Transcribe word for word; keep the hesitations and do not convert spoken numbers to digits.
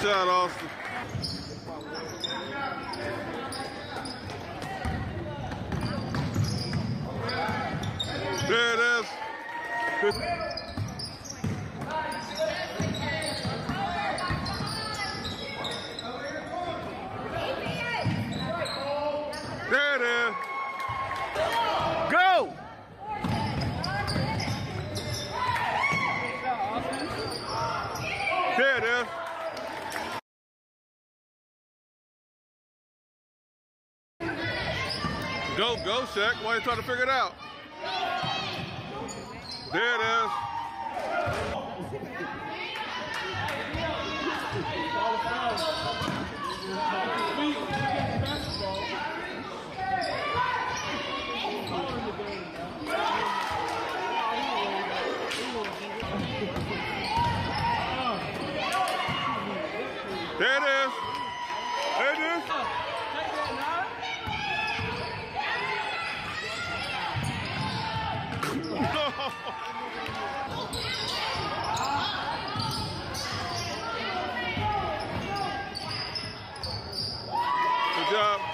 shot, Austin. There it is. Good. There it is. Go! There it is. Go, go, Shaq. Why are you trying to figure it out? There it is. There it is. There it is. Good job.